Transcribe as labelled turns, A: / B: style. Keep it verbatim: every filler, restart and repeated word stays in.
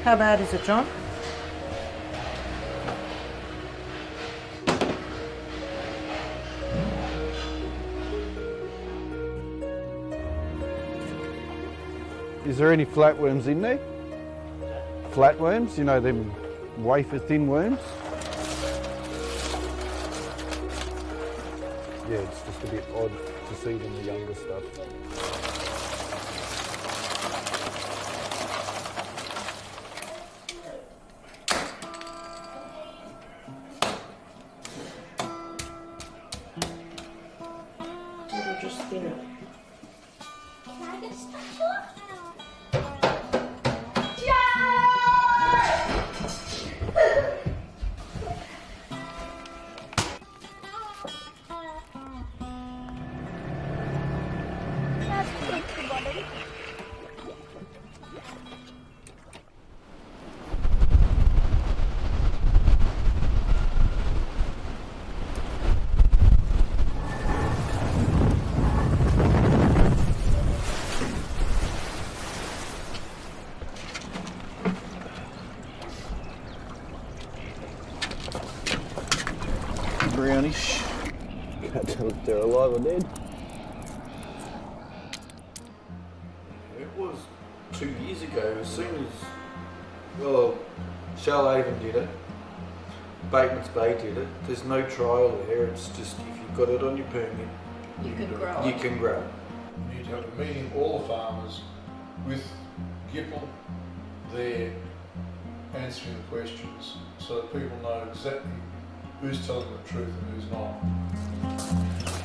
A: How bad is it, John?
B: Is there any flatworms in there? Flatworms, you know, them wafer thin worms? Yeah, it's just a bit odd to see them, the younger stuff.
A: It'll just spin it.
C: Can I get a spatula? That's pretty bottom.
B: Brownish. Can't tell if they're alive or dead.
D: It was two years ago, as soon as, well, Shellhaven did it, Bateman's Bay did it, there's no trial there, it's just if you've got it on your permit,
A: You can grow
D: you
A: it.
D: can grow it.
E: We need to have a meeting, all the farmers, with Gipple there answering the questions so that people know exactly who's telling the truth and who's not.